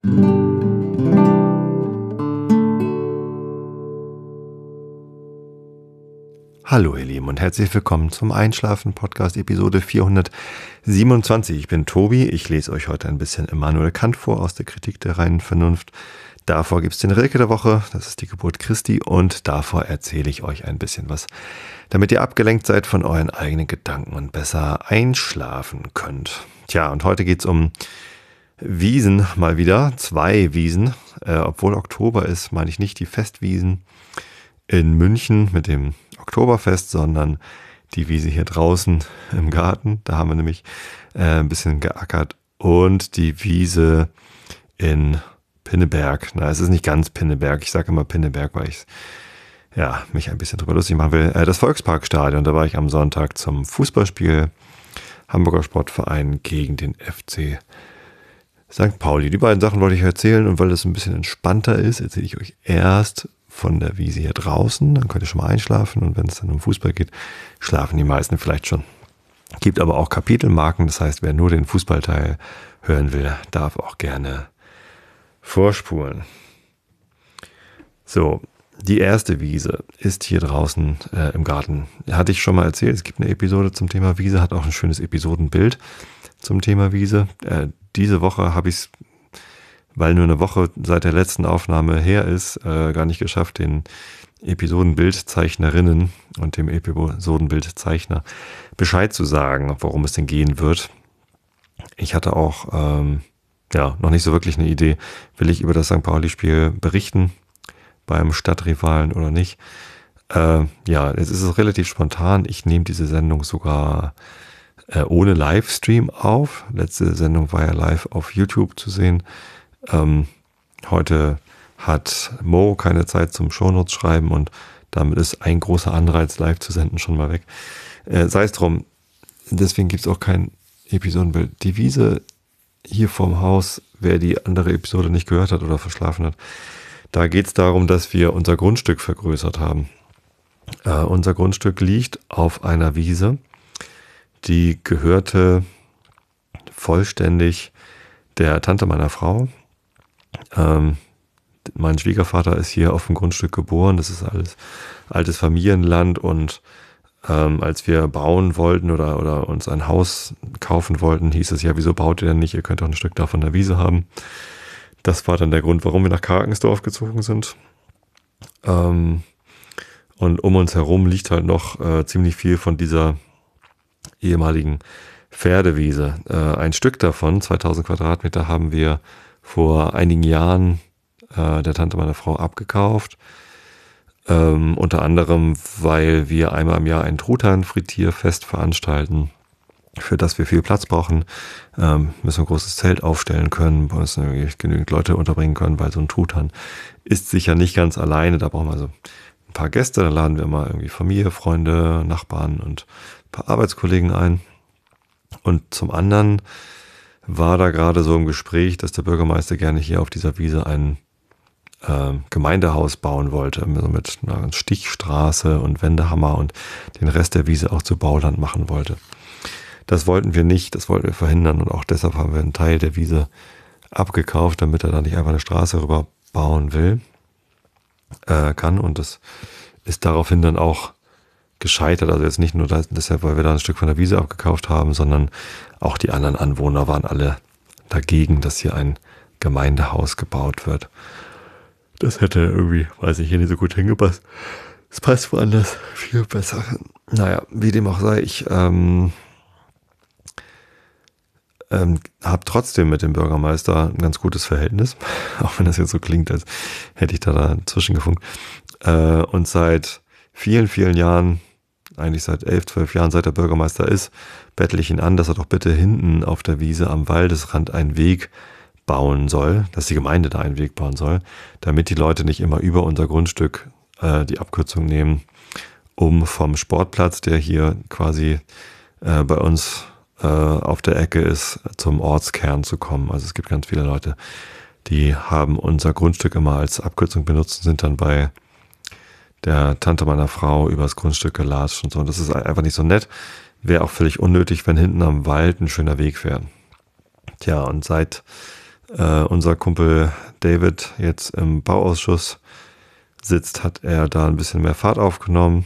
Hallo ihr Lieben und herzlich willkommen zum Einschlafen-Podcast Episode 427. Ich bin Tobi, ich lese euch heute ein bisschen Immanuel Kant vor aus der Kritik der reinen Vernunft. Davor gibt es den Rilke der Woche, das ist die Geburt Christi, und davor erzähle ich euch ein bisschen was, damit ihr abgelenkt seid von euren eigenen Gedanken und besser einschlafen könnt. Tja, und heute geht es um Wiesen mal wieder, 2 Wiesen, obwohl Oktober ist, meine ich nicht die Festwiesen in München mit dem Oktoberfest, sondern die Wiese hier draußen im Garten. Da haben wir nämlich ein bisschen geackert. Und die Wiese in Pinneberg. Na, es ist nicht ganz Pinneberg. Ich sage immer Pinneberg, weil ich mich ein bisschen drüber lustig machen will. Das Volksparkstadion, da war ich am Sonntag zum Fußballspiel Hamburger Sportverein gegen den FC St. Pauli. Die beiden Sachen wollte ich erzählen, und weil das ein bisschen entspannter ist, erzähle ich euch erst von der Wiese hier draußen, dann könnt ihr schon mal einschlafen, und wenn es dann um Fußball geht, schlafen die meisten vielleicht schon. Gibt aber auch Kapitelmarken, das heißt, wer nur den Fußballteil hören will, darf auch gerne vorspulen. So, die erste Wiese ist hier draußen im Garten. Hatte ich schon mal erzählt, es gibt eine Episode zum Thema Wiese, hat auch ein schönes Episodenbild zum Thema Wiese. Diese Woche habe ich es, weil nur eine Woche seit der letzten Aufnahme her ist, gar nicht geschafft, den Episodenbildzeichnerinnen und dem Episodenbildzeichner Bescheid zu sagen, worum es denn gehen wird. Ich hatte auch noch nicht so wirklich eine Idee, will ich über das St. Pauli-Spiel berichten beim Stadtrivalen oder nicht. Jetzt ist es relativ spontan. Ich nehme diese Sendung sogar ohne Livestream auf. Letzte Sendung war ja live auf YouTube zu sehen. Heute hat Mo keine Zeit zum Shownotes schreiben, und damit ist ein großer Anreiz, live zu senden, schon mal weg. Sei es drum, deswegen gibt es auch kein Episodenbild. Die Wiese hier vorm Haus, wer die andere Episode nicht gehört hat oder verschlafen hat, da geht es darum, dass wir unser Grundstück vergrößert haben. Unser Grundstück liegt auf einer Wiese, die gehörte vollständig der Tante meiner Frau. Mein Schwiegervater ist hier auf dem Grundstück geboren, das ist alles altes Familienland, und als wir bauen wollten oder uns ein Haus kaufen wollten, hieß es ja, wieso baut ihr denn nicht, ihr könnt doch ein Stück davon der Wiese haben. Das war dann der Grund, warum wir nach Karkensdorf gezogen sind. Und um uns herum liegt halt noch ziemlich viel von dieser ehemaligen Pferdewiese. Ein Stück davon, 2000 Quadratmeter, haben wir vor einigen Jahren der Tante meiner Frau abgekauft. Unter anderem, weil wir einmal im Jahr ein Truthahn-Frittierfest veranstalten, für das wir viel Platz brauchen. Müssen ein großes Zelt aufstellen können, müssen genügend Leute unterbringen können, weil so ein Truthahn ist sicher nicht ganz alleine. Da brauchen wir also ein paar Gäste, da laden wir mal irgendwie Familie, Freunde, Nachbarn und ein paar Arbeitskollegen ein. Und zum anderen war da gerade so im Gespräch, dass der Bürgermeister gerne hier auf dieser Wiese ein Gemeindehaus bauen wollte, mit einer Stichstraße und Wendehammer, und den Rest der Wiese auch zu Bauland machen wollte. Das wollten wir nicht, das wollten wir verhindern, und auch deshalb haben wir einen Teil der Wiese abgekauft, damit er da nicht einfach eine Straße rüber bauen kann, und das ist daraufhin dann auch gescheitert. Also jetzt nicht nur deshalb, weil wir da ein Stück von der Wiese abgekauft haben, sondern auch die anderen Anwohner waren alle dagegen, dass hier ein Gemeindehaus gebaut wird. Das hätte irgendwie, weiß ich, hier nicht so gut hingepasst. Es passt woanders viel besser. Naja, wie dem auch sei, ich habe trotzdem mit dem Bürgermeister ein ganz gutes Verhältnis, auch wenn das jetzt so klingt, als hätte ich da dazwischen gefunkt. Und seit vielen, vielen Jahren, eigentlich seit 11, 12 Jahren, seit der Bürgermeister ist, bettle ich ihn an, dass er doch bitte hinten auf der Wiese am Waldesrand einen Weg bauen soll, dass die Gemeinde da einen Weg bauen soll, damit die Leute nicht immer über unser Grundstück die Abkürzung nehmen, um vom Sportplatz, der hier quasi bei uns auf der Ecke ist, zum Ortskern zu kommen. Also es gibt ganz viele Leute, die haben unser Grundstück immer als Abkürzung benutzt und sind dann bei der Tante meiner Frau übers Grundstück gelatscht und so. Und das ist einfach nicht so nett. Wäre auch völlig unnötig, wenn hinten am Wald ein schöner Weg wäre. Tja, und seit unser Kumpel David jetzt im Bauausschuss sitzt, hat er da ein bisschen mehr Fahrt aufgenommen.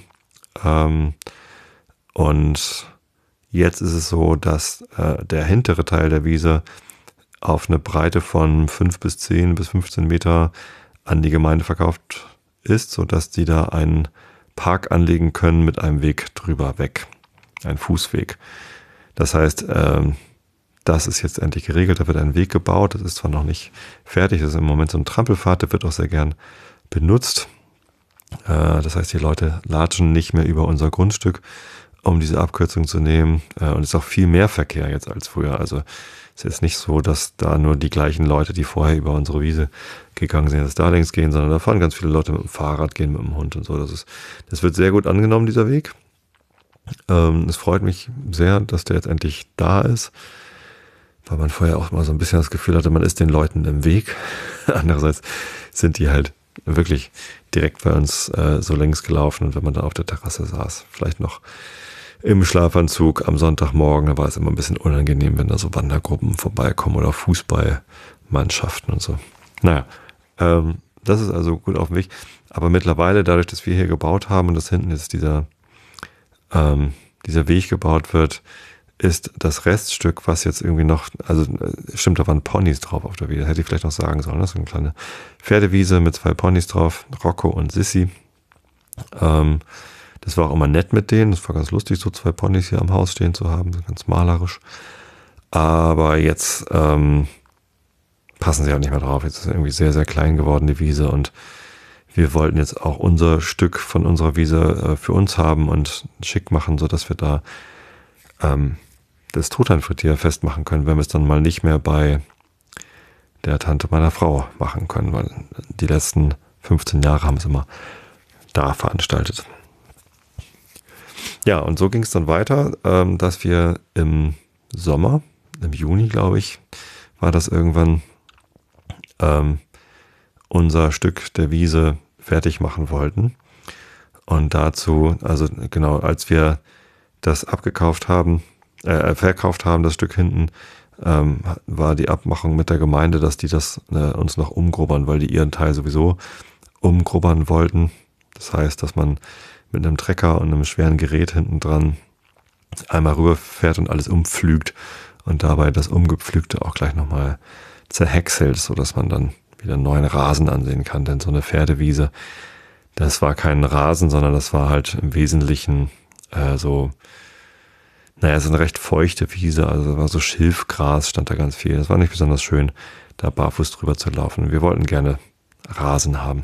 Und jetzt ist es so, dass der hintere Teil der Wiese auf eine Breite von 5 bis 10 bis 15 Meter an die Gemeinde verkauft ist, sodass die da einen Park anlegen können mit einem Weg drüber weg, ein Fußweg. Das heißt, das ist jetzt endlich geregelt, da wird ein Weg gebaut, das ist zwar noch nicht fertig, das ist im Moment so ein Trampelpfad, der wird auch sehr gern benutzt. Das heißt, die Leute latschen nicht mehr über unser Grundstück, um diese Abkürzung zu nehmen. Und es ist auch viel mehr Verkehr jetzt als früher. Also es ist jetzt nicht so, dass da nur die gleichen Leute, die vorher über unsere Wiese gegangen sind, jetzt da längs gehen, sondern da fahren ganz viele Leute mit dem Fahrrad, gehen mit dem Hund und so. Das wird sehr gut angenommen, dieser Weg. Es freut mich sehr, dass der jetzt endlich da ist, weil man vorher auch mal so ein bisschen das Gefühl hatte, man ist den Leuten im Weg. Andererseits sind die halt wirklich direkt bei uns so längs gelaufen, und wenn man da auf der Terrasse saß, vielleicht noch im Schlafanzug am Sonntagmorgen, da war es immer ein bisschen unangenehm, wenn da so Wandergruppen vorbeikommen oder Fußballmannschaften und so. Naja, das ist also gut auf dem Weg. Aber mittlerweile, dadurch, dass wir hier gebaut haben und dass hinten jetzt dieser Weg gebaut wird, ist das Reststück, was jetzt irgendwie noch, also stimmt, da waren Ponys drauf auf der Wiese, hätte ich vielleicht noch sagen sollen, das ist eine kleine Pferdewiese mit 2 Ponys drauf, Rocco und Sissi. Das war auch immer nett mit denen, das war ganz lustig, so 2 Ponys hier am Haus stehen zu haben, ganz malerisch. Aber jetzt passen sie auch nicht mehr drauf, jetzt ist irgendwie sehr, sehr klein geworden die Wiese, und wir wollten jetzt auch unser Stück von unserer Wiese für uns haben und schick machen, sodass wir da das Truthahnfrittier festmachen können, wenn wir es dann mal nicht mehr bei der Tante meiner Frau machen können, weil die letzten 15 Jahre haben es immer da veranstaltet. Ja, und so ging es dann weiter, dass wir im Sommer, im Juni, glaube ich, war das irgendwann, unser Stück der Wiese fertig machen wollten. Und dazu, also genau, als wir das verkauft haben, das Stück hinten, war die Abmachung mit der Gemeinde, dass die das uns noch umgrubbern, weil die ihren Teil sowieso umgrubbern wollten. Das heißt, dass man mit einem Trecker und einem schweren Gerät hinten dran einmal rüberfährt und alles umpflügt und dabei das Umgepflügte auch gleich nochmal zerhäckselt, sodass man dann wieder einen neuen Rasen ansehen kann. Denn so eine Pferdewiese, das war kein Rasen, sondern das war halt im Wesentlichen so eine recht feuchte Wiese, also war so Schilfgras, stand da ganz viel. Das war nicht besonders schön, da barfuß drüber zu laufen. Wir wollten gerne Rasen haben.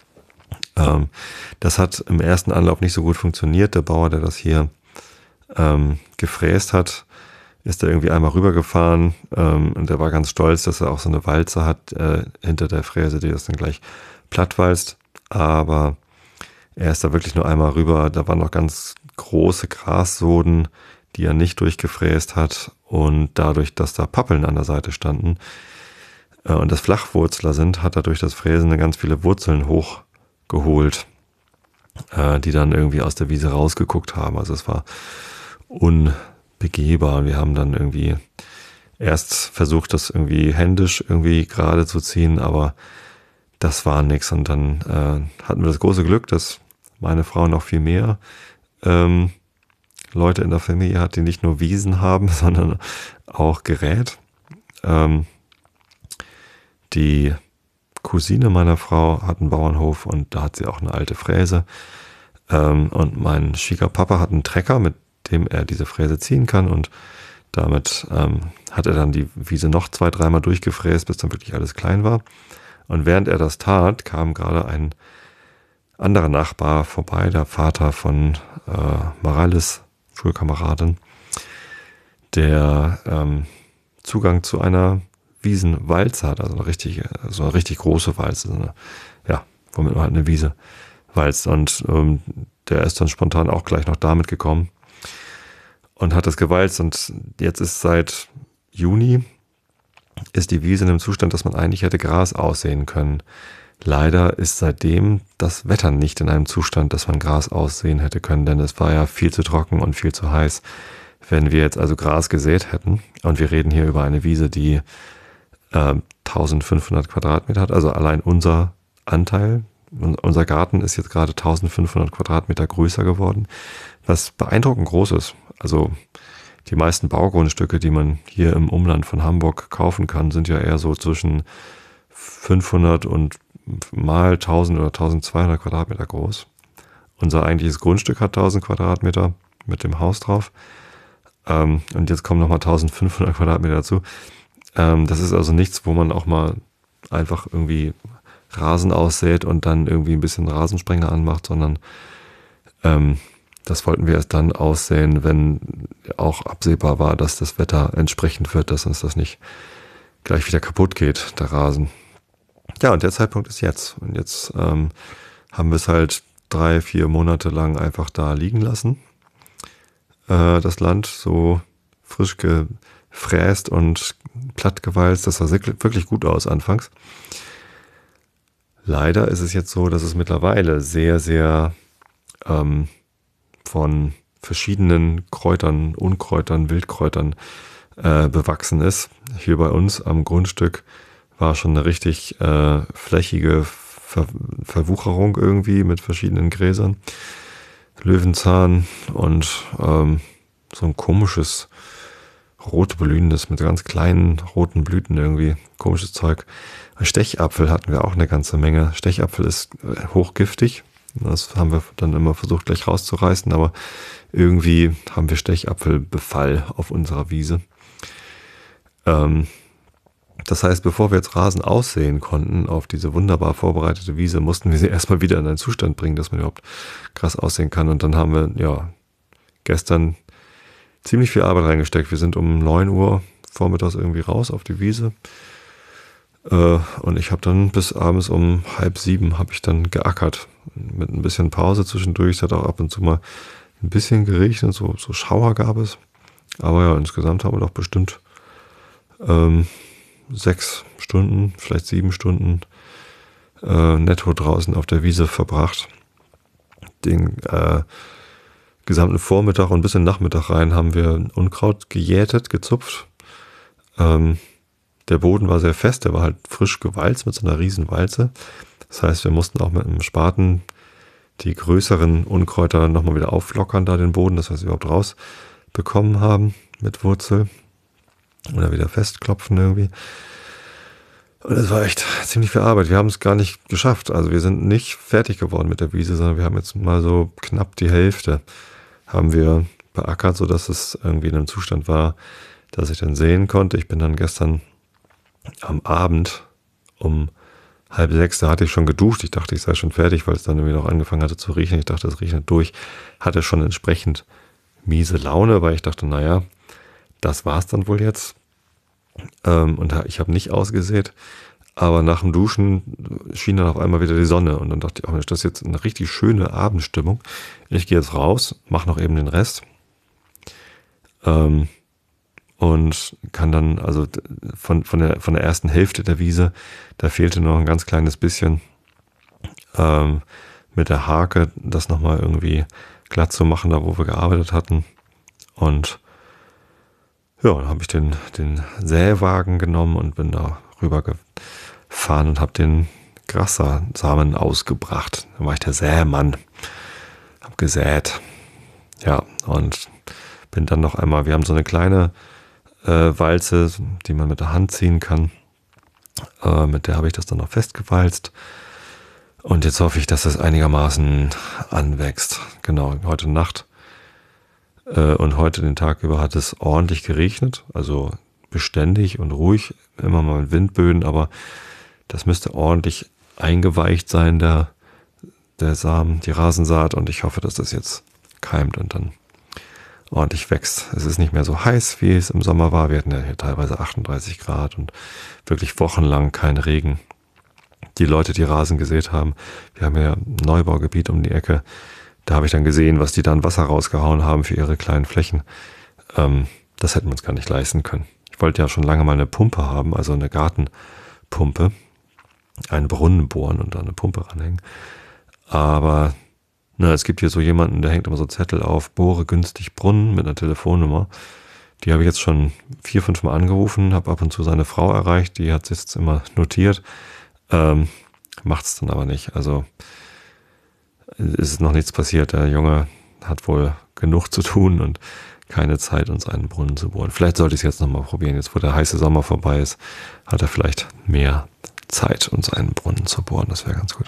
Das hat im ersten Anlauf nicht so gut funktioniert. Der Bauer, der das hier gefräst hat, ist da irgendwie einmal rübergefahren, und der war ganz stolz, dass er auch so eine Walze hat hinter der Fräse, die das dann gleich plattwalzt. Aber er ist da wirklich nur einmal rüber. Da waren noch ganz große Grassoden, die er nicht durchgefräst hat, und dadurch, dass da Pappeln an der Seite standen und das Flachwurzler sind, hat er durch das Fräsen ganz viele Wurzeln hochgeholt, die dann irgendwie aus der Wiese rausgeguckt haben. Also es war unbegehbar. Wir haben dann irgendwie erst versucht, das irgendwie händisch irgendwie gerade zu ziehen, aber das war nix. Und dann hatten wir das große Glück, dass meine Frau noch viel mehr Leute in der Familie hat, die nicht nur Wiesen haben, sondern auch Gerät. Die Cousine meiner Frau hat einen Bauernhof, und da hat sie auch eine alte Fräse. Und mein Schwiegerpapa hat einen Trecker, mit dem er diese Fräse ziehen kann, und damit hat er dann die Wiese noch 2-3 Mal durchgefräst, bis dann wirklich alles klein war. Und während er das tat, kam gerade ein anderer Nachbar vorbei, der Vater von Maralys, Schulkameradin, der Zugang zu einer Wiesenwalze hat, also eine richtig große Walze, womit man halt eine Wiese walzt. Und der ist dann spontan auch gleich noch damit gekommen und hat das gewalzt. Und jetzt ist seit Juni ist die Wiese in einem Zustand, dass man eigentlich hätte Gras aussehen können. Leider ist seitdem das Wetter nicht in einem Zustand, dass man Gras aussehen hätte können, denn es war ja viel zu trocken und viel zu heiß. Wenn wir jetzt also Gras gesät hätten, und wir reden hier über eine Wiese, die 1500 Quadratmeter hat, also allein unser Anteil. Unser Garten ist jetzt gerade 1500 Quadratmeter größer geworden, was beeindruckend groß ist. Also die meisten Baugrundstücke, die man hier im Umland von Hamburg kaufen kann, sind ja eher so zwischen 500 und mal 1000 oder 1200 Quadratmeter groß. Unser eigentliches Grundstück hat 1000 Quadratmeter mit dem Haus drauf. Und jetzt kommen nochmal 1500 Quadratmeter dazu. Das ist also nichts, wo man auch mal einfach irgendwie Rasen aussät und dann irgendwie ein bisschen Rasensprenger anmacht, sondern das wollten wir erst dann aussäen, wenn auch absehbar war, dass das Wetter entsprechend wird, dass uns das nicht gleich wieder kaputt geht, der Rasen. Ja, und der Zeitpunkt ist jetzt. Und jetzt haben wir es halt 3-4 Monate lang einfach da liegen lassen. Das Land so frisch gefräst und plattgewalzt. Das sah wirklich gut aus anfangs. Leider ist es jetzt so, dass es mittlerweile sehr, sehr von verschiedenen Kräutern, Unkräutern, Wildkräutern bewachsen ist. Hier bei uns am Grundstück war schon eine richtig flächige Verwucherung irgendwie mit verschiedenen Gräsern. Löwenzahn und so ein komisches rotblühendes mit ganz kleinen roten Blüten irgendwie. Komisches Zeug. Stechapfel hatten wir auch eine ganze Menge. Stechapfel ist hochgiftig. Das haben wir dann immer versucht gleich rauszureißen, aber irgendwie haben wir Stechapfelbefall auf unserer Wiese. Das heißt, bevor wir jetzt Rasen aussehen konnten auf diese wunderbar vorbereitete Wiese, mussten wir sie erstmal wieder in einen Zustand bringen, dass man überhaupt krass aussehen kann. Und dann haben wir ja gestern ziemlich viel Arbeit reingesteckt. Wir sind um 9 Uhr vormittags irgendwie raus auf die Wiese. Und ich habe dann bis abends um 6:30 habe ich dann geackert. Mit ein bisschen Pause zwischendurch. Es hat auch ab und zu mal ein bisschen geregnet, so Schauer gab es. Aber ja, insgesamt haben wir doch bestimmt 6 Stunden, vielleicht 7 Stunden netto draußen auf der Wiese verbracht. Den gesamten Vormittag und bis in den Nachmittag rein haben wir Unkraut gejätet, gezupft. Der Boden war sehr fest, der war halt frisch gewalzt mit so einer riesen Walze. Das heißt, wir mussten auch mit einem Spaten die größeren Unkräuter nochmal wieder auflockern, da den Boden, das heißt überhaupt rausbekommen haben mit Wurzel. Oder wieder festklopfen irgendwie. Und es war echt ziemlich viel Arbeit. Wir haben es gar nicht geschafft. Also wir sind nicht fertig geworden mit der Wiese, sondern wir haben jetzt mal so knapp die Hälfte haben wir beackert, sodass es irgendwie in einem Zustand war, dass ich dann sehen konnte. Ich bin dann gestern am Abend um 5:30, da hatte ich schon geduscht. Ich dachte, ich sei schon fertig, weil es dann irgendwie noch angefangen hatte zu regnen. Ich dachte, es regnet durch. Hatte schon entsprechend miese Laune, weil ich dachte, naja, das war's dann wohl jetzt. Und ich habe nicht ausgesät. Aber nach dem Duschen schien dann auf einmal wieder die Sonne. Und dann dachte ich, oh Mensch, das ist jetzt eine richtig schöne Abendstimmung. Ich gehe jetzt raus, mache noch eben den Rest. Und kann dann, also von der ersten Hälfte der Wiese, da fehlte noch ein ganz kleines bisschen mit der Hake, das nochmal irgendwie glatt zu machen, da wo wir gearbeitet hatten. Und ja, dann habe ich den Säwagen genommen und bin da rüber gefahren und habe den Grassamen ausgebracht. Dann war ich der Sämann, habe gesät. Ja, und bin dann noch einmal, wir haben so eine kleine Walze, die man mit der Hand ziehen kann. Mit der habe ich das dann noch festgewalzt. Und jetzt hoffe ich, dass das einigermaßen anwächst. Genau, heute Nacht und heute den Tag über hat es ordentlich geregnet. Also beständig und ruhig, immer mal mit Windböen, aber das müsste ordentlich eingeweicht sein, der Samen, die Rasensaat. Und ich hoffe, dass das jetzt keimt und dann ordentlich wächst. Es ist nicht mehr so heiß, wie es im Sommer war. Wir hatten ja hier teilweise 38 Grad und wirklich wochenlang kein Regen. Die Leute, die Rasen gesät haben, wir haben ja ein Neubaugebiet um die Ecke, da habe ich dann gesehen, was die da an Wasser rausgehauen haben für ihre kleinen Flächen. Das hätten wir uns gar nicht leisten können. Ich wollte ja schon lange mal eine Pumpe haben, also eine Gartenpumpe, einen Brunnen bohren und da eine Pumpe ranhängen. Aber es gibt hier so jemanden, der hängt immer so Zettel auf, bohre günstig Brunnen mit einer Telefonnummer. Die habe ich jetzt schon 4, 5 Mal angerufen, habe ab und zu seine Frau erreicht, die hat es jetzt immer notiert, macht es dann aber nicht. Also ist noch nichts passiert. Der Junge hat wohl genug zu tun und keine Zeit, uns einen Brunnen zu bohren. Vielleicht sollte ich es jetzt nochmal probieren. Jetzt, wo der heiße Sommer vorbei ist, hat er vielleicht mehr Zeit, uns einen Brunnen zu bohren. Das wäre ganz gut.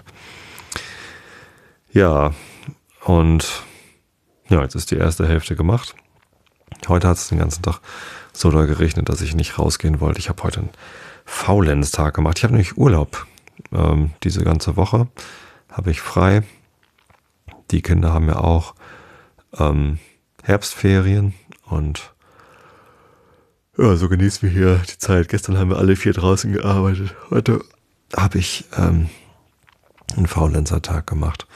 Ja, und ja, jetzt ist die erste Hälfte gemacht. Heute hat es den ganzen Tag so doll geregnet, dass ich nicht rausgehen wollte. Ich habe heute einen Faulenztag gemacht. Ich habe nämlich Urlaub. Diese ganze Woche habe ich frei. Die Kinder haben ja auch Herbstferien und ja, so genießen wir hier die Zeit. Gestern haben wir alle 4 draußen gearbeitet. Heute habe ich einen Faulenzertag gemacht.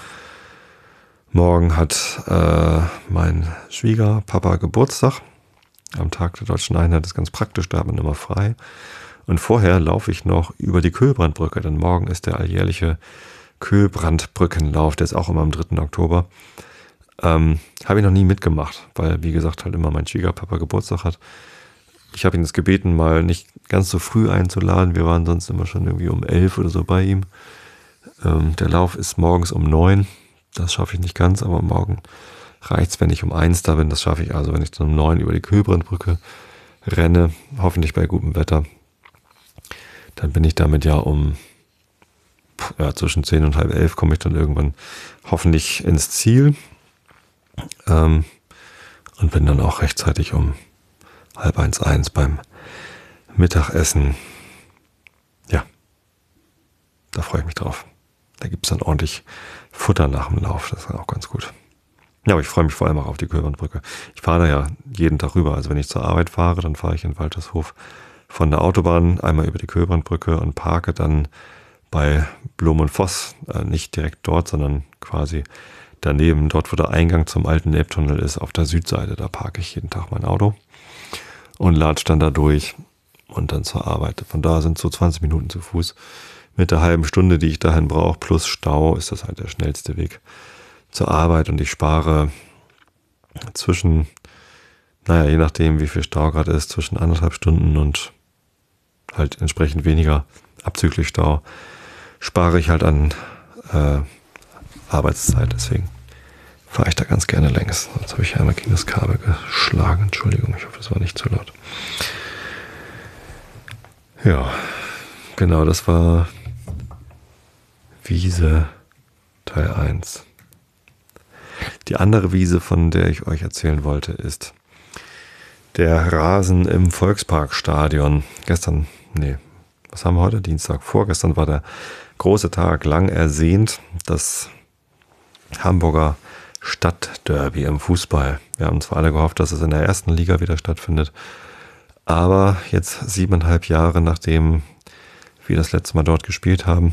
Morgen hat mein Schwiegerpapa Geburtstag. Am Tag der Deutschen Einheit ist ganz praktisch, da hat man immer frei. Und vorher laufe ich noch über die Kühlbrandbrücke, denn morgen ist der alljährliche Kühlbrandbrückenlauf, der ist auch immer am 3. Oktober. Habe ich noch nie mitgemacht, weil, wie gesagt, halt immer mein Schwiegerpapa Geburtstag hat. Ich habe ihn jetzt gebeten, mal nicht ganz so früh einzuladen. Wir waren sonst immer schon irgendwie um 11 oder so bei ihm. Der Lauf ist morgens um 9. Das schaffe ich nicht ganz, aber morgen reicht es, wenn ich um 1 da bin. Das schaffe ich also, wenn ich dann um 9 über die Kühlbrandbrücke renne, hoffentlich bei gutem Wetter. Dann bin ich damit ja zwischen 10 und halb 11 komme ich dann irgendwann hoffentlich ins Ziel. Und bin dann auch rechtzeitig um 12:30 beim Mittagessen. Ja, da freue ich mich drauf. Da gibt es dann ordentlich Futter nach dem Lauf. Das ist auch ganz gut. Ja, aber ich freue mich vor allem auch auf die Kühlbrandbrücke. Ich fahre da ja jeden Tag rüber. Also wenn ich zur Arbeit fahre, dann fahre ich in Waltershof von der Autobahn einmal über die Kühlbrandbrücke und parke dann bei Blom und Voss. Nicht direkt dort, sondern quasi daneben, dort wo der Eingang zum alten Elbtunnel ist, auf der Südseite. Da parke ich jeden Tag mein Auto und latsche dann da durch und dann zur Arbeit. Von da sind so 20 Minuten zu Fuß. Mit der halben Stunde, die ich dahin brauche, plus Stau, ist das halt der schnellste Weg zur Arbeit. Und ich spare zwischen, je nachdem, wie viel Stau gerade ist, zwischen 1,5 Stunden und halt entsprechend weniger abzüglich Stau, spare ich halt an Arbeitszeit. Deswegen fahre ich da ganz gerne längs. Jetzt habe ich einmal gegen das Kabel geschlagen. Entschuldigung, ich hoffe, das war nicht zu laut. Ja, genau, das war Wiese Teil 1. Die andere Wiese, von der ich euch erzählen wollte, ist der Rasen im Volksparkstadion. Was haben wir heute? Dienstag. Vorgestern war der große Tag, lang ersehnt, das Hamburger Stadtderby im Fußball. Wir haben zwar alle gehofft, dass es in der ersten Liga wieder stattfindet, aber jetzt 7,5 Jahre nachdem wir das letzte Mal dort gespielt haben,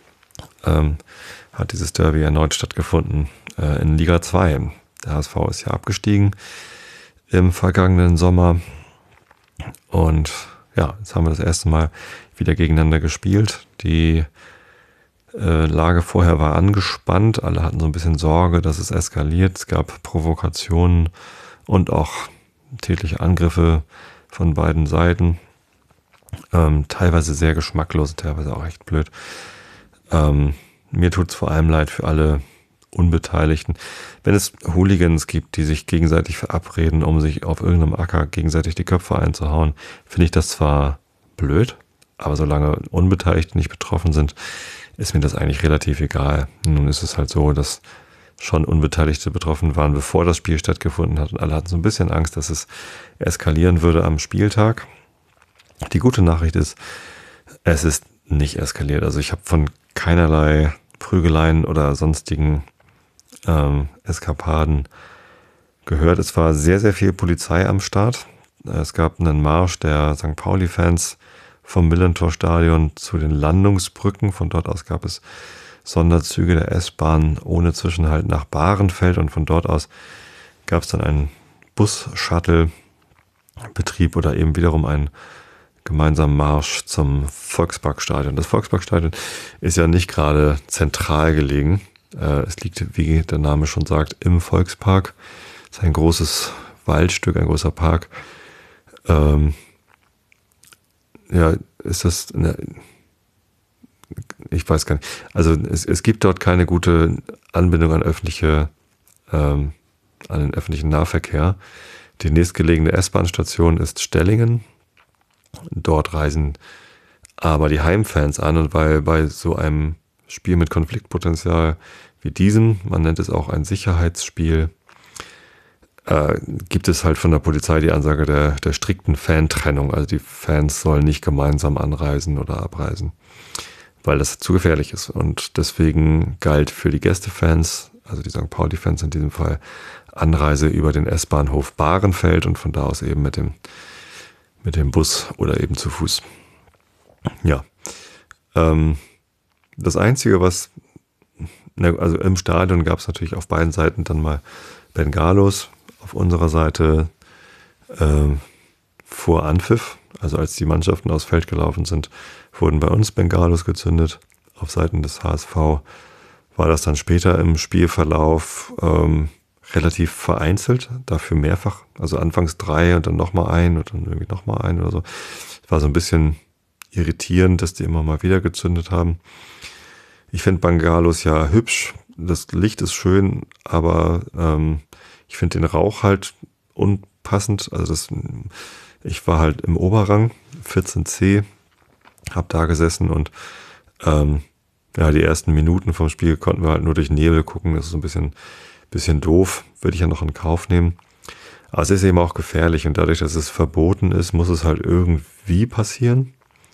hat dieses Derby erneut stattgefunden in Liga 2. Der HSV ist ja abgestiegen im vergangenen Sommer und ja, jetzt haben wir das erste Mal wieder gegeneinander gespielt. Die Lage vorher war angespannt, alle hatten so ein bisschen Sorge, dass es eskaliert. Es gab Provokationen und auch tätliche Angriffe von beiden Seiten. Teilweise sehr geschmacklos, teilweise auch echt blöd. Mir tut es vor allem leid für alle Unbeteiligten. Wenn es Hooligans gibt, die sich gegenseitig verabreden, um sich auf irgendeinem Acker gegenseitig die Köpfe einzuhauen, finde ich das zwar blöd, aber solange Unbeteiligte nicht betroffen sind, ist mir das eigentlich relativ egal. Nun ist es halt so, dass schon Unbeteiligte betroffen waren, bevor das Spiel stattgefunden hat und alle hatten so ein bisschen Angst, dass es eskalieren würde am Spieltag. Die gute Nachricht ist, es ist nicht eskaliert. Also ich habe von keinerlei Prügeleien oder sonstigen Eskapaden gehört. Es war sehr, sehr viel Polizei am Start. Es gab einen Marsch der St. Pauli-Fans vom Millantor-Stadion zu den Landungsbrücken. Von dort aus gab es Sonderzüge der S-Bahn ohne Zwischenhalt nach Bahrenfeld und von dort aus gab es dann einen Bus-Shuttle-Betrieb oder eben wiederum einen gemeinsamen Marsch zum Volksparkstadion. Das Volksparkstadion ist ja nicht gerade zentral gelegen. Es liegt, wie der Name schon sagt, im Volkspark. Es ist ein großes Waldstück, ein großer Park Ähm, ja, ist das, ne, ich weiß gar nicht. Also es gibt dort keine gute Anbindung an an den öffentlichen Nahverkehr. Die nächstgelegene S-Bahn-Station ist Stellingen. Dort reisen aber die Heimfans an, und weil bei so einem Spiel mit Konfliktpotenzial wie diesem, man nennt es auch ein Sicherheitsspiel, gibt es halt von der Polizei die Ansage der strikten Fantrennung. Also die Fans sollen nicht gemeinsam anreisen oder abreisen, weil das zu gefährlich ist. Und deswegen galt für die Gästefans, also die St. Pauli-Fans in diesem Fall, Anreise über den S-Bahnhof Bahrenfeld und von da aus eben mit dem Bus oder eben zu Fuß. Ja, das Einzige, also im Stadion gab es natürlich auf beiden Seiten dann mal Bengalos. Auf unserer Seite vor Anpfiff, also als die Mannschaften aufs Feld gelaufen sind, wurden bei uns Bengalos gezündet. Auf Seiten des HSV war das dann später im Spielverlauf relativ vereinzelt, dafür mehrfach. Also anfangs 3 und dann nochmal ein und dann irgendwie nochmal ein oder so. Es war so ein bisschen irritierend, dass die immer mal wieder gezündet haben. Ich finde Bengalos ja hübsch, das Licht ist schön, aber ich finde den Rauch halt unpassend. Also ich war halt im Oberrang, 14C, hab da gesessen und die ersten Minuten vom Spiel konnten wir halt nur durch Nebel gucken. Das ist so ein bisschen doof, würde ich ja noch in Kauf nehmen. Aber es ist eben auch gefährlich, und dadurch, dass es verboten ist, muss es halt irgendwie passieren.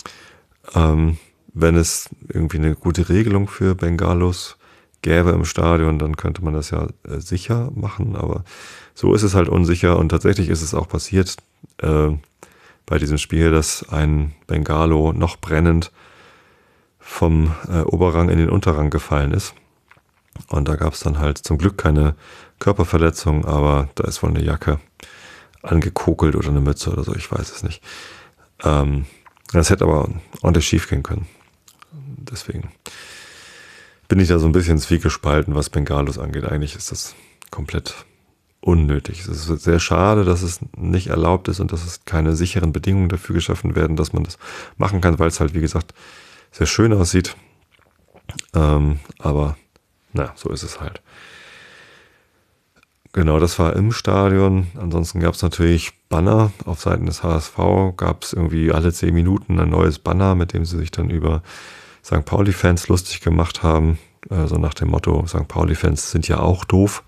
Wenn es irgendwie eine gute Regelung für Bengalos gäbe im Stadion, dann könnte man das ja sicher machen, aber so ist es halt unsicher, und tatsächlich ist es auch passiert bei diesem Spiel, dass ein Bengalo noch brennend vom Oberrang in den Unterrang gefallen ist, und da gab es dann halt zum Glück keine Körperverletzung, aber da ist wohl eine Jacke angekokelt oder eine Mütze oder so, ich weiß es nicht. Das hätte aber ordentlich schief gehen können. Deswegen bin ich da so ein bisschen zwiegespalten, was Bengalos angeht. Eigentlich ist das komplett unnötig. Es ist sehr schade, dass es nicht erlaubt ist und dass es keine sicheren Bedingungen dafür geschaffen werden, dass man das machen kann, weil es halt, wie gesagt, sehr schön aussieht. Aber so ist es halt. Genau, das war im Stadion. Ansonsten gab es natürlich Banner. Auf Seiten des HSV gab es irgendwie alle 10 Minuten ein neues Banner, mit dem sie sich dann über St. Pauli-Fans lustig gemacht haben. So nach dem Motto, St. Pauli-Fans sind ja auch doof.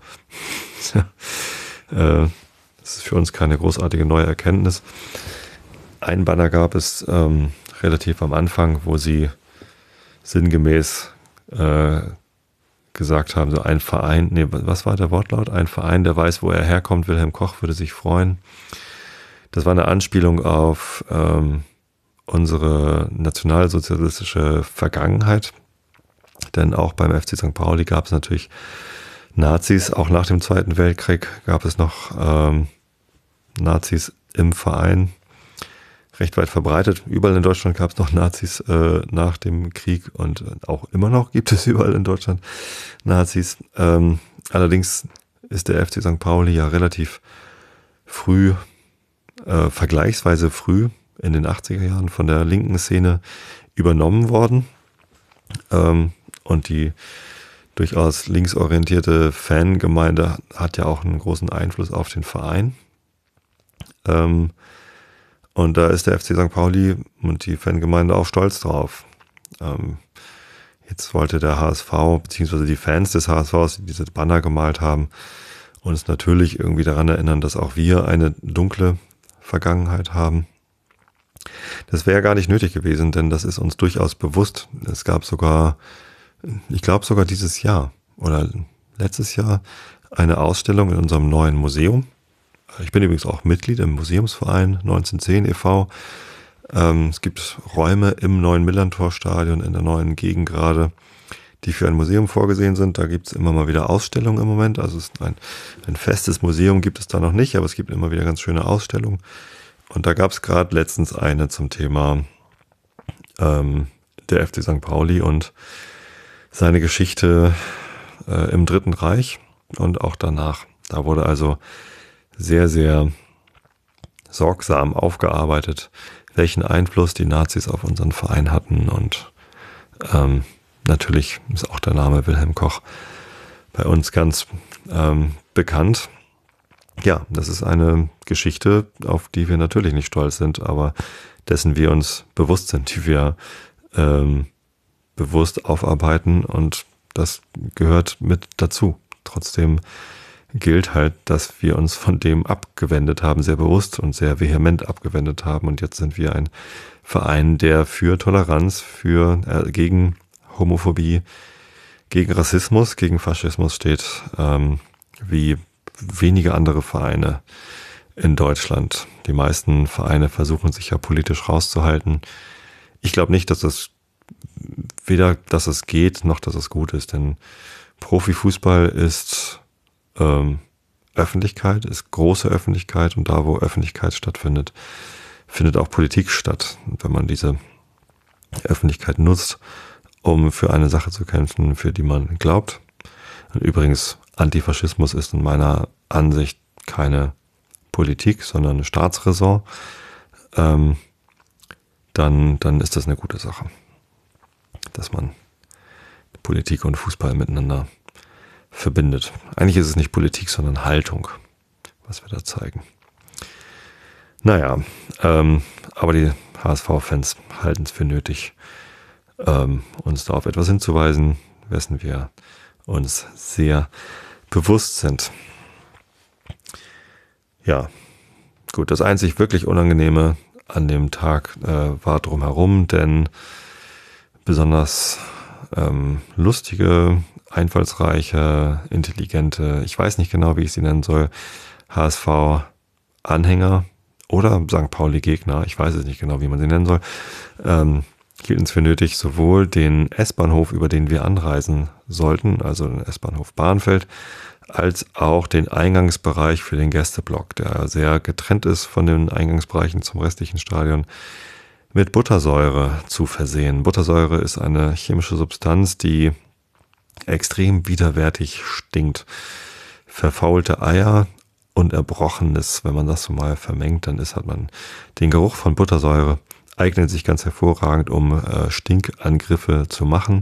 Das ist für uns keine großartige neue Erkenntnis. Ein Banner gab es relativ am Anfang, wo sie sinngemäß gesagt haben, so ein Verein, was war der Wortlaut? Ein Verein, der weiß, wo er herkommt, Wilhelm Koch würde sich freuen. Das war eine Anspielung auf unsere nationalsozialistische Vergangenheit, denn auch beim FC St. Pauli gab es natürlich Nazis, auch nach dem Zweiten Weltkrieg gab es noch Nazis im Verein, recht weit verbreitet. Überall in Deutschland gab es noch Nazis nach dem Krieg, und auch immer noch gibt es überall in Deutschland Nazis. Allerdings ist der FC St. Pauli ja relativ früh, vergleichsweise früh, in den 80er Jahren von der linken Szene übernommen worden. Und die durchaus linksorientierte Fangemeinde hat ja auch einen großen Einfluss auf den Verein. Und da ist der FC St. Pauli und die Fangemeinde auch stolz drauf. Jetzt wollte der HSV, beziehungsweise die Fans des HSVs, die diese Banner gemalt haben, uns natürlich irgendwie daran erinnern, dass auch wir eine dunkle Vergangenheit haben. Das wäre gar nicht nötig gewesen, denn das ist uns durchaus bewusst. Es gab sogar, ich glaube sogar dieses Jahr oder letztes Jahr, eine Ausstellung in unserem neuen Museum. Ich bin übrigens auch Mitglied im Museumsverein 1910 e.V. Es gibt Räume im neuen Millerntor-Stadion in der neuen Gegend gerade, die für ein Museum vorgesehen sind. Da gibt es immer mal wieder Ausstellungen im Moment. Also es ist ein festes Museum gibt es da noch nicht, aber es gibt immer wieder ganz schöne Ausstellungen. Und da gab es gerade letztens eine zum Thema der FC St. Pauli und seine Geschichte im Dritten Reich und auch danach. Da wurde also sehr, sehr sorgsam aufgearbeitet, welchen Einfluss die Nazis auf unseren Verein hatten. Und natürlich ist auch der Name Wilhelm Koch bei uns ganz bekannt. Ja, das ist eine Geschichte, auf die wir natürlich nicht stolz sind, aber dessen wir uns bewusst sind, die wir bewusst aufarbeiten, und das gehört mit dazu. Trotzdem gilt halt, dass wir uns von dem abgewendet haben, sehr bewusst und sehr vehement abgewendet haben, und jetzt sind wir ein Verein, der für Toleranz, gegen Homophobie, gegen Rassismus, gegen Faschismus steht, wie wenige andere Vereine in Deutschland. Die meisten Vereine versuchen sich ja politisch rauszuhalten. Ich glaube nicht, dass es geht, noch dass es gut ist, denn Profifußball ist Öffentlichkeit, ist große Öffentlichkeit, und da, wo Öffentlichkeit stattfindet, findet auch Politik statt. Und wenn man diese Öffentlichkeit nutzt, um für eine Sache zu kämpfen, für die man glaubt. Und übrigens, Antifaschismus ist in meiner Ansicht keine Politik, sondern eine Staatsräson. Dann ist das eine gute Sache, dass man Politik und Fußball miteinander verbindet. Eigentlich ist es nicht Politik, sondern Haltung, was wir da zeigen. Naja, aber die HSV-Fans halten es für nötig, uns da auf etwas hinzuweisen, wessen wir uns sehr bewusst sind. Ja, gut, das einzig wirklich Unangenehme an dem Tag war drumherum, denn besonders lustige, einfallsreiche, intelligente, ich weiß nicht genau, wie ich sie nennen soll, HSV-Anhänger oder St. Pauli-Gegner, ich weiß es nicht genau, wie man sie nennen soll, hielten es für nötig, sowohl den S-Bahnhof, über den wir anreisen sollten, also den S-Bahnhof Bahrenfeld, als auch den Eingangsbereich für den Gästeblock, der sehr getrennt ist von den Eingangsbereichen zum restlichen Stadion, mit Buttersäure zu versehen. Buttersäure ist eine chemische Substanz, die extrem widerwärtig stinkt. Verfaulte Eier und Erbrochenes, wenn man das so mal vermengt, dann hat man den Geruch von Buttersäure, eignet sich ganz hervorragend, um Stinkangriffe zu machen,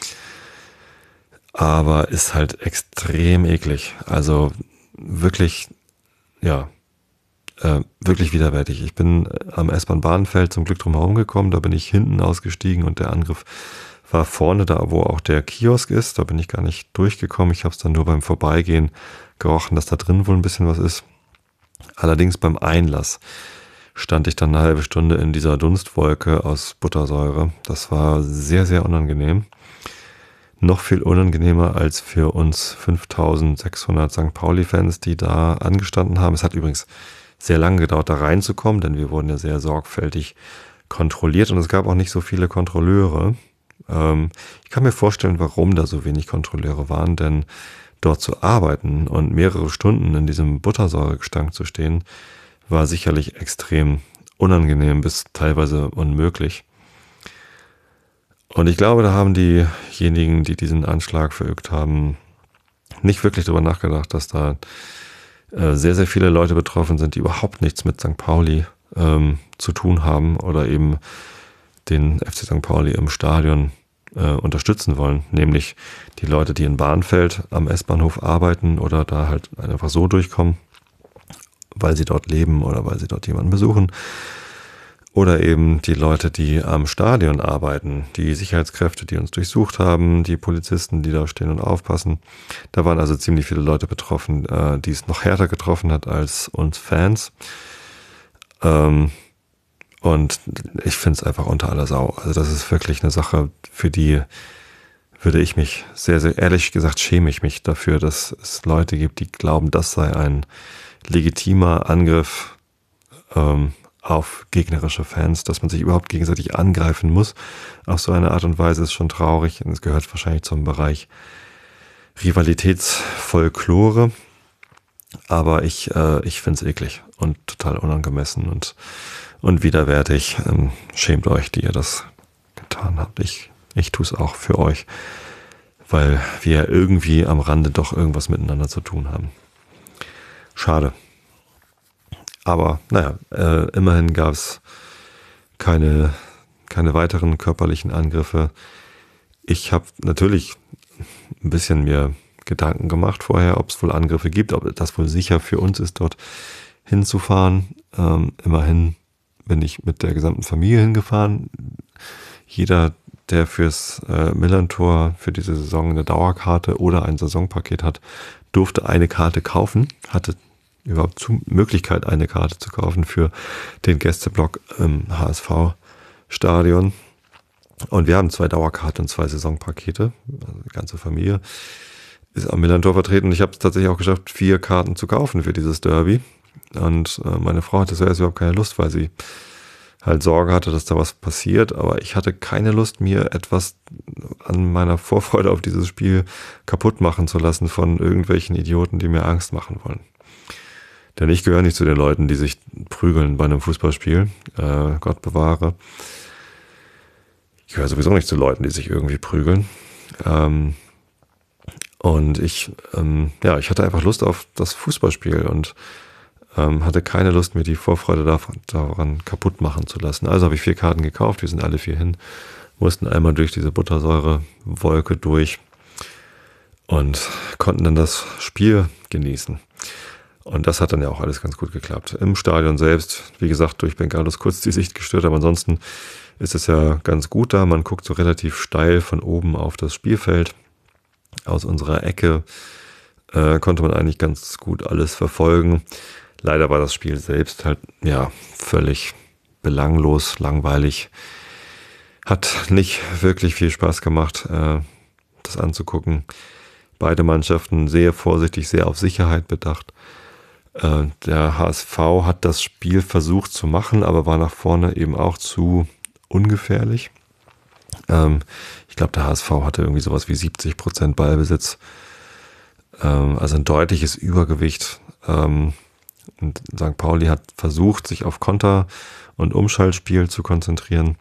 aber ist halt extrem eklig. Also wirklich, ja, wirklich widerwärtig. Ich bin am S-Bahn Bahrenfeld zum Glück drum herum gekommen, da bin ich hinten ausgestiegen und der Angriff war vorne, da wo auch der Kiosk ist, da bin ich gar nicht durchgekommen. Ich habe es dann nur beim Vorbeigehen gerochen, dass da drin wohl ein bisschen was ist. Allerdings beim Einlass stand ich dann eine halbe Stunde in dieser Dunstwolke aus Buttersäure. Das war sehr, sehr unangenehm. Noch viel unangenehmer als für uns 5600 St. Pauli-Fans, die da angestanden haben. Es hat übrigens sehr lange gedauert, da reinzukommen, denn wir wurden ja sehr sorgfältig kontrolliert und es gab auch nicht so viele Kontrolleure. Ich kann mir vorstellen, warum da so wenig Kontrolleure waren, denn dort zu arbeiten und mehrere Stunden in diesem Buttersäuregestank zu stehen, war sicherlich extrem unangenehm bis teilweise unmöglich. Und ich glaube, da haben diejenigen, die diesen Anschlag verübt haben, nicht wirklich darüber nachgedacht, dass da sehr, sehr viele Leute betroffen sind, die überhaupt nichts mit St. Pauli zu tun haben oder eben den FC St. Pauli im Stadion unterstützen wollen. Nämlich die Leute, die in Bahrenfeld am S-Bahnhof arbeiten oder da halt einfach so durchkommen, weil sie dort leben oder weil sie dort jemanden besuchen. Oder eben die Leute, die am Stadion arbeiten, die Sicherheitskräfte, die uns durchsucht haben, die Polizisten, die da stehen und aufpassen. Da waren also ziemlich viele Leute betroffen, die es noch härter getroffen hat als uns Fans. Und ich finde es einfach unter aller Sau. Also das ist wirklich eine Sache, für die würde ich mich sehr, sehr ehrlich gesagt schäme ich mich dafür, dass es Leute gibt, die glauben, das sei ein legitimer Angriff auf gegnerische Fans, dass man sich überhaupt gegenseitig angreifen muss. Auf so eine Art und Weise ist schon traurig. Und es gehört wahrscheinlich zum Bereich Rivalitätsfolklore. Aber ich finde es eklig und total unangemessen und widerwärtig. Schämt euch, die ihr das getan habt. Ich tue es auch für euch, weil wir irgendwie am Rande doch irgendwas miteinander zu tun haben. Schade. Aber naja, immerhin gab es keine weiteren körperlichen Angriffe. Ich habe natürlich ein bisschen mir Gedanken gemacht vorher, ob es wohl Angriffe gibt, ob das wohl sicher für uns ist, dort hinzufahren. Immerhin bin ich mit der gesamten Familie hingefahren. Jeder, der fürs Millerntor für diese Saison eine Dauerkarte oder ein Saisonpaket hat, durfte eine Karte kaufen, hatte überhaupt Möglichkeit, eine Karte zu kaufen für den Gästeblock im HSV-Stadion. Und wir haben 2 Dauerkarten und 2 Saisonpakete. Also die ganze Familie ist am Millerntor vertreten. Ich habe es tatsächlich auch geschafft, 4 Karten zu kaufen für dieses Derby. Und meine Frau hatte zuerst überhaupt keine Lust, weil sie halt Sorge hatte, dass da was passiert. Aber ich hatte keine Lust, mir etwas an meiner Vorfreude auf dieses Spiel kaputt machen zu lassen von irgendwelchen Idioten, die mir Angst machen wollen. Denn ich gehöre nicht zu den Leuten, die sich prügeln bei einem Fußballspiel. Gott bewahre. Ich gehöre sowieso nicht zu Leuten, die sich irgendwie prügeln. Und ich hatte einfach Lust auf das Fußballspiel und hatte keine Lust, mir die Vorfreude daran kaputt machen zu lassen. Also habe ich 4 Karten gekauft, wir sind alle 4 hin, mussten einmal durch diese Buttersäurewolke durch und konnten dann das Spiel genießen. Und das hat dann ja auch alles ganz gut geklappt. Im Stadion selbst, wie gesagt, durch Bengalos kurz die Sicht gestört, aber ansonsten ist es ja ganz gut da. Man guckt so relativ steil von oben auf das Spielfeld. Aus unserer Ecke konnte man eigentlich ganz gut alles verfolgen. Leider war das Spiel selbst halt völlig belanglos, langweilig. Hat nicht wirklich viel Spaß gemacht, das anzugucken. Beide Mannschaften sehr vorsichtig, sehr auf Sicherheit bedacht. Der HSV hat das Spiel versucht zu machen, aber war nach vorne eben auch zu ungefährlich. Ich glaube, der HSV hatte irgendwie sowas wie 70% Ballbesitz. Also ein deutliches Übergewicht. Und St. Pauli hat versucht, sich auf Konter und Umschaltspiel zu konzentrieren.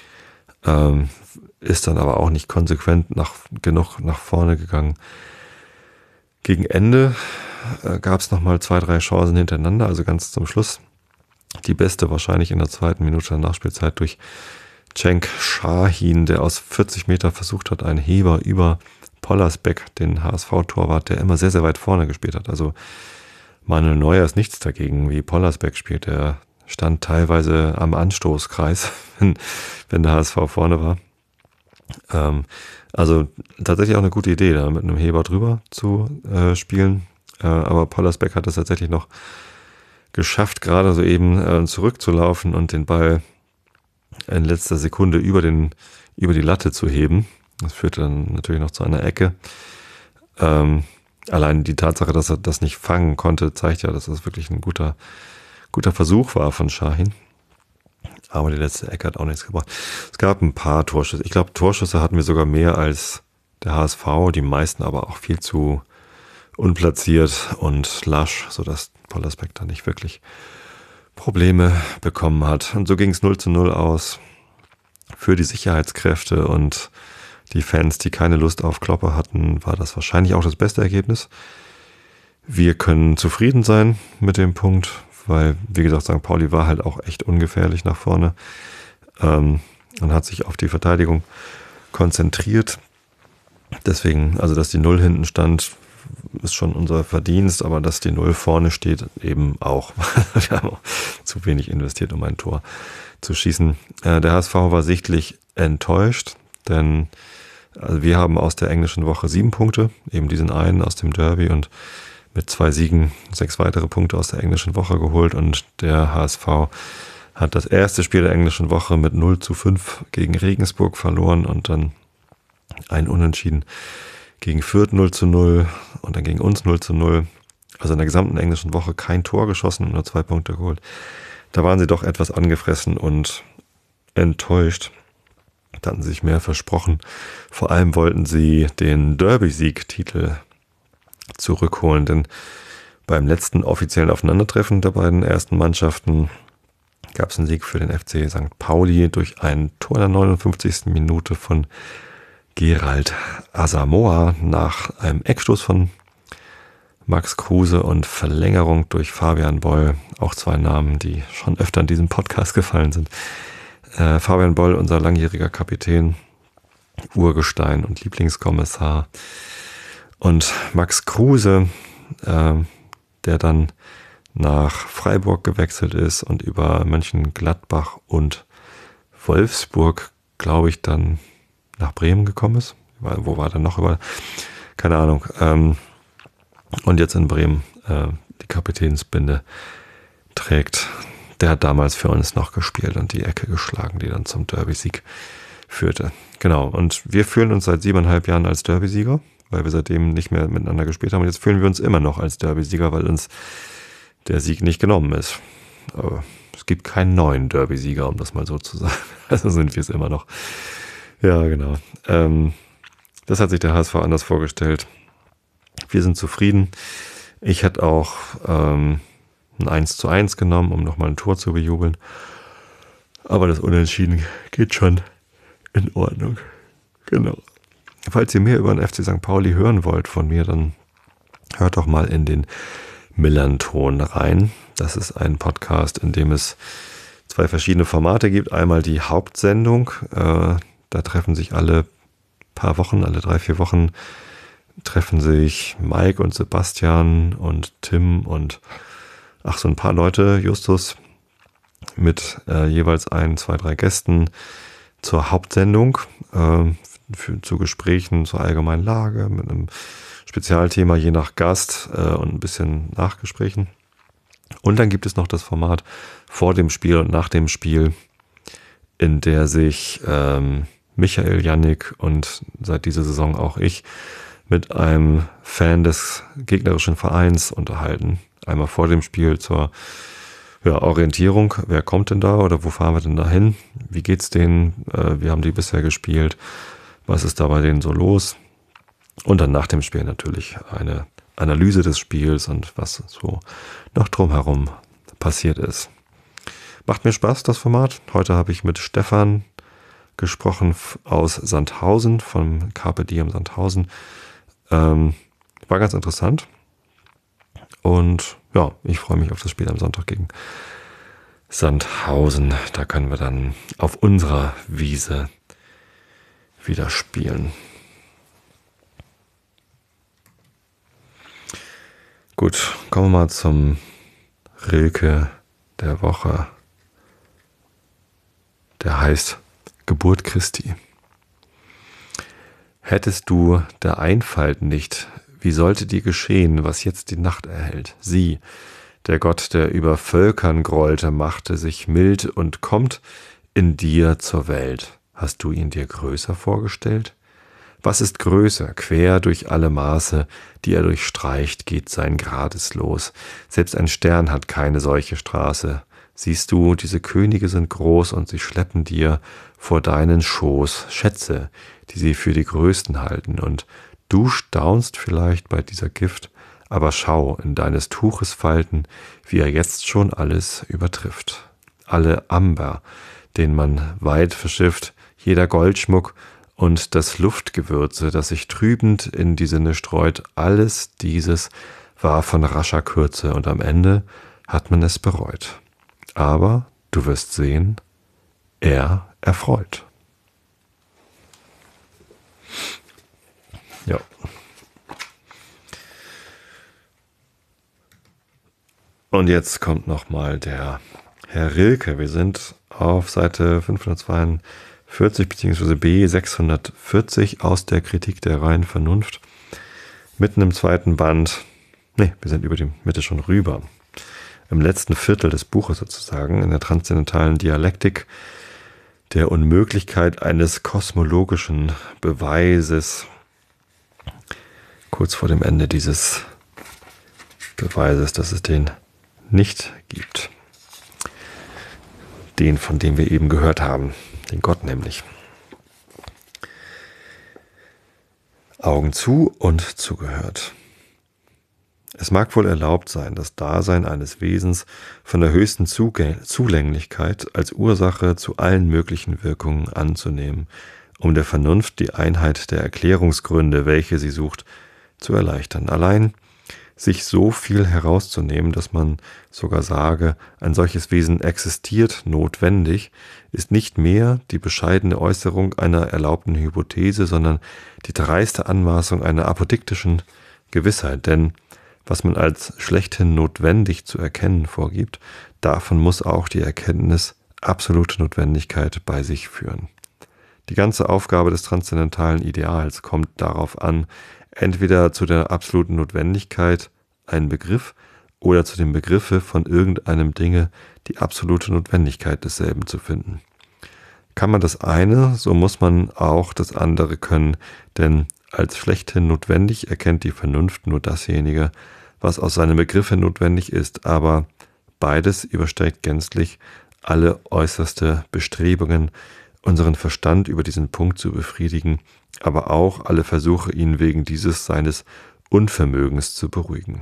Ist dann aber auch nicht konsequent genug nach vorne gegangen. Gegen Ende gab es nochmal 2, 3 Chancen hintereinander, also ganz zum Schluss. Die beste wahrscheinlich in der 2. Minute der Nachspielzeit durch Cenk Şahin, der aus 40 Meter versucht hat, einen Heber über Pollersbeck, den HSV-Torwart, der immer sehr, sehr weit vorne gespielt hat. Also Manuel Neuer ist nichts dagegen, wie Pollersbeck spielt. Der stand teilweise am Anstoßkreis, wenn der HSV vorne war. Also tatsächlich auch eine gute Idee, da mit einem Heber drüber zu spielen. Aber Pollersbeck hat es tatsächlich noch geschafft, gerade so eben zurückzulaufen und den Ball in letzter Sekunde über die Latte zu heben. Das führte dann natürlich noch zu einer Ecke. Allein die Tatsache, dass er das nicht fangen konnte, zeigt ja, dass das wirklich ein guter Versuch war von Şahin. Aber die letzte Ecke hat auch nichts gebracht. Es gab ein paar Torschüsse. Ich glaube, Torschüsse hatten wir sogar mehr als der HSV, die meisten aber auch viel zu unplatziert und lasch, sodass Pollersbeck da nicht wirklich Probleme bekommen hat. Und so ging es 0:0 aus für die Sicherheitskräfte und die Fans, die keine Lust auf Kloppe hatten, war das wahrscheinlich auch das beste Ergebnis. Wir können zufrieden sein mit dem Punkt, weil, wie gesagt, St. Pauli war halt auch echt ungefährlich nach vorne und hat sich auf die Verteidigung konzentriert. Deswegen, also dass die 0 hinten stand, ist schon unser Verdienst, aber dass die 0 vorne steht, eben auch. Wir haben auch zu wenig investiert, um ein Tor zu schießen. Der HSV war sichtlich enttäuscht, denn wir haben aus der englischen Woche 7 Punkte, eben diesen einen aus dem Derby und mit 2 Siegen 6 weitere Punkte aus der englischen Woche geholt und der HSV hat das erste Spiel der englischen Woche mit 0:5 gegen Regensburg verloren und dann ein Unentschieden gegen Fürth 0:0 und dann gegen uns 0:0. Also in der gesamten englischen Woche kein Tor geschossen und nur 2 Punkte geholt. Da waren sie doch etwas angefressen und enttäuscht. Da hatten sie sich mehr versprochen. Vor allem wollten sie den Derby-Sieg-Titel zurückholen, denn beim letzten offiziellen Aufeinandertreffen der beiden ersten Mannschaften gab es einen Sieg für den FC St. Pauli durch ein Tor in der 59. Minute von Gerald Asamoah nach einem Eckstoß von Max Kruse und Verlängerung durch Fabian Boll, auch zwei Namen, die schon öfter in diesem Podcast gefallen sind. Fabian Boll, unser langjähriger Kapitän, Urgestein und Lieblingskommissar. Und Max Kruse, der dann nach Freiburg gewechselt ist und über Mönchengladbach und Wolfsburg, glaube ich, dann nach Bremen gekommen ist. Wo war der noch? Keine Ahnung. Und jetzt in Bremen die Kapitänsbinde trägt. Der hat damals für uns noch gespielt und die Ecke geschlagen, die dann zum Derby-Sieg führte. Genau, und wir fühlen uns seit 7,5 Jahren als Derby-Sieger, weil wir seitdem nicht mehr miteinander gespielt haben. Und jetzt fühlen wir uns immer noch als Derby-Sieger, weil uns der Sieg nicht genommen ist. Aber es gibt keinen neuen Derby-Sieger, um das mal so zu sagen. Also sind wir es immer noch. Ja, genau. Das hat sich der HSV anders vorgestellt. Wir sind zufrieden. Ich hätte auch ein 1:1 genommen, um nochmal ein Tor zu bejubeln. Aber das Unentschieden geht schon in Ordnung. Genau. Falls ihr mehr über den FC St. Pauli hören wollt von mir, dann hört doch mal in den Millern-Ton rein. Das ist ein Podcast, in dem es 2 verschiedene Formate gibt. Einmal die Hauptsendung. Da treffen sich alle paar Wochen, alle 3-4 Wochen, treffen sich Mike und Sebastian und Tim und so ein paar Leute, Justus, mit jeweils 1, 2, 3 Gästen zur Hauptsendung, zu Gesprächen zur allgemeinen Lage, mit einem Spezialthema je nach Gast und ein bisschen Nachgesprächen. Und dann gibt es noch das Format vor dem Spiel und nach dem Spiel, in der sich Michael, Yannick und seit dieser Saison auch ich mit einem Fan des gegnerischen Vereins unterhalten. Einmal vor dem Spiel zur Orientierung. Wer kommt denn da oder wo fahren wir denn da hin? Wie geht's denen? Wie haben die bisher gespielt? Was ist da bei denen so los? Und dann nach dem Spiel natürlich eine Analyse des Spiels und was so noch drumherum passiert ist. Macht mir Spaß, das Format. Heute habe ich mit Stefan gesprochen aus Sandhausen, vom Carpe Diem Sandhausen. War ganz interessant. Und ja, ich freue mich auf das Spiel am Sonntag gegen Sandhausen. Da können wir dann auf unserer Wiese wieder spielen. Gut, kommen wir mal zum Rilke der Woche. Der heißt Geburt Christi. Hättest du der Einfalt nicht, wie sollte dir geschehen, was jetzt die Nacht erhält? Sieh, der Gott, der über Völkern grollte, machte sich mild und kommt in dir zur Welt. Hast du ihn dir größer vorgestellt? Was ist größer? Quer durch alle Maße, die er durchstreicht, geht sein Grades los. Selbst ein Stern hat keine solche Straße. Siehst du, diese Könige sind groß und sie schleppen dir vor deinen Schoß Schätze, die sie für die größten halten. Und du staunst vielleicht bei dieser Gift, aber schau in deines Tuches Falten, wie er jetzt schon alles übertrifft. Alle Amber, den man weit verschifft, jeder Goldschmuck und das Luftgewürze, das sich trübend in die Sinne streut, alles dieses war von rascher Kürze und am Ende hat man es bereut. Aber du wirst sehen, er erfreut. Ja. Und jetzt kommt nochmal der Herr Rilke. Wir sind auf Seite 542 bzw. B 640 aus der Kritik der reinen Vernunft. Mitten im zweiten Band. Wir sind über die Mitte schon rüber. Im letzten Viertel des Buches sozusagen, in der transzendentalen Dialektik der Unmöglichkeit eines kosmologischen Beweises. Kurz vor dem Ende dieses Beweises, dass es den nicht gibt. Den, von dem wir eben gehört haben. Den Gott nämlich. Augen zu und zugehört. Es mag wohl erlaubt sein, das Dasein eines Wesens von der höchsten Zulänglichkeit als Ursache zu allen möglichen Wirkungen anzunehmen, um der Vernunft die Einheit der Erklärungsgründe, welche sie sucht, zu erleichtern. Allein sich so viel herauszunehmen, dass man sogar sage, ein solches Wesen existiert notwendig, ist nicht mehr die bescheidene Äußerung einer erlaubten Hypothese, sondern die dreiste Anmaßung einer apodiktischen Gewissheit. Denn was man als schlechthin notwendig zu erkennen vorgibt, davon muss auch die Erkenntnis absolute Notwendigkeit bei sich führen. Die ganze Aufgabe des transzendentalen Ideals kommt darauf an, entweder zu der absoluten Notwendigkeit einen Begriff oder zu dem Begriffe von irgendeinem Dinge die absolute Notwendigkeit desselben zu finden. Kann man das eine, so muss man auch das andere können, denn als schlechthin notwendig erkennt die Vernunft nur dasjenige, was aus seinem Begriffe notwendig ist, aber beides übersteigt gänzlich alle äußerste Bestrebungen, unseren Verstand über diesen Punkt zu befriedigen, aber auch alle Versuche, ihn wegen dieses seines Unvermögens zu beruhigen.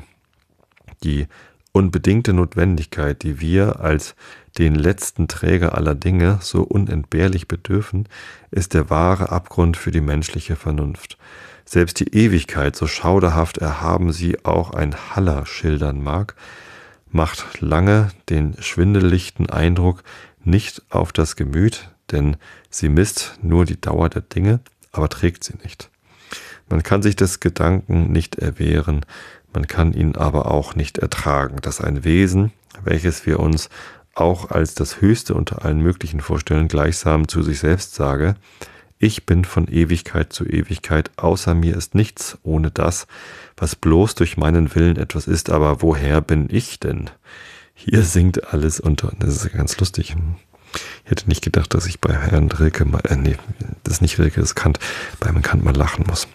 Die unbedingte Notwendigkeit, die wir als den letzten Träger aller Dinge so unentbehrlich bedürfen, ist der wahre Abgrund für die menschliche Vernunft. Selbst die Ewigkeit, so schauderhaft erhaben sie auch ein Haller schildern mag, macht lange den schwindelichten Eindruck nicht auf das Gemüt, denn sie misst nur die Dauer der Dinge, aber trägt sie nicht. Man kann sich des Gedanken nicht erwehren, man kann ihn aber auch nicht ertragen, dass ein Wesen, welches wir uns auch als das Höchste unter allen Möglichen vorstellen, gleichsam zu sich selbst sage, ich bin von Ewigkeit zu Ewigkeit, außer mir ist nichts ohne das, was bloß durch meinen Willen etwas ist, aber woher bin ich denn? Hier singt alles unter, das ist ganz lustig. Ich hätte nicht gedacht, dass ich bei Herrn Rilke mal, das ist nicht Rilke, das ist Kant, bei Herrn Kant mal lachen muss.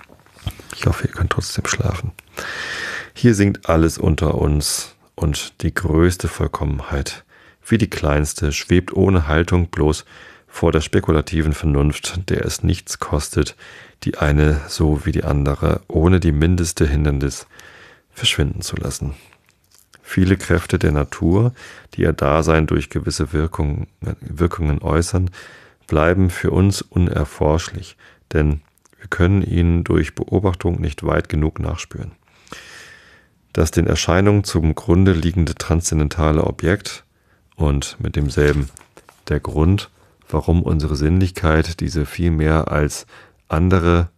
Ich hoffe, ihr könnt trotzdem schlafen. Hier singt alles unter uns und die größte Vollkommenheit, wie die kleinste, schwebt ohne Haltung bloß vor der spekulativen Vernunft, der es nichts kostet, die eine so wie die andere, ohne die mindeste Hindernis verschwinden zu lassen. Viele Kräfte der Natur, die ihr Dasein durch gewisse Wirkungen äußern, bleiben für uns unerforschlich, denn wir können ihnen durch Beobachtung nicht weit genug nachspüren. Das den Erscheinungen zum Grunde liegende transzendentale Objekt und mit demselben der Grund, warum unsere Sinnlichkeit diese viel mehr als andere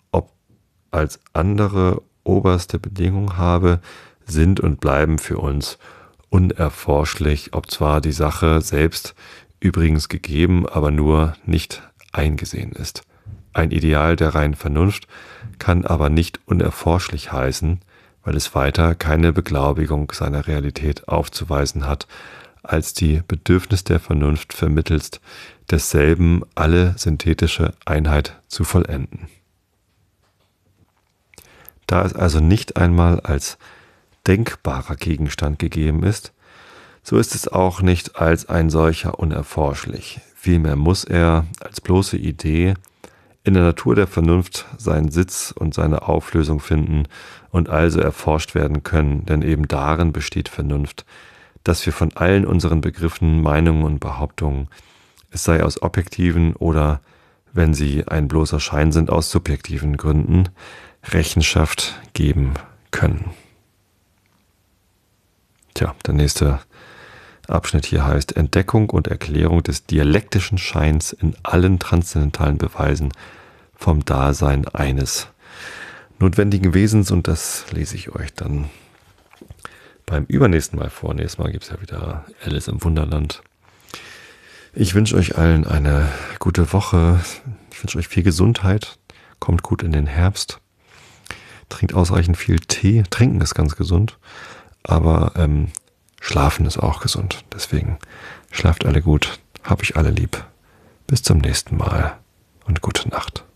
oberste Bedingung habe, sind und bleiben für uns unerforschlich, ob zwar die Sache selbst übrigens gegeben, aber nur nicht eingesehen ist. Ein Ideal der reinen Vernunft kann aber nicht unerforschlich heißen, weil es weiter keine Beglaubigung seiner Realität aufzuweisen hat, als die Bedürfnis der Vernunft vermittelst desselben alle synthetische Einheit zu vollenden. Da es also nicht einmal als denkbarer Gegenstand gegeben ist, so ist es auch nicht als ein solcher unerforschlich. Vielmehr muss er als bloße Idee in der Natur der Vernunft seinen Sitz und seine Auflösung finden und also erforscht werden können, denn eben darin besteht Vernunft, dass wir von allen unseren Begriffen, Meinungen und Behauptungen, es sei aus objektiven oder, wenn sie ein bloßer Schein sind, aus subjektiven Gründen, Rechenschaft geben können. Tja, der nächste Abschnitt hier heißt Entdeckung und Erklärung des dialektischen Scheins in allen transzendentalen Beweisen vom Dasein eines notwendigen Wesens, und das lese ich euch dann beim übernächsten Mal vor. Nächstes Mal gibt es ja wieder Alice im Wunderland. Ich wünsche euch allen eine gute Woche. Ich wünsche euch viel Gesundheit. Kommt gut in den Herbst. Trinkt ausreichend viel Tee. Trinken ist ganz gesund. Aber Schlafen ist auch gesund. Deswegen schlaft alle gut. Hab ich alle lieb. Bis zum nächsten Mal und gute Nacht.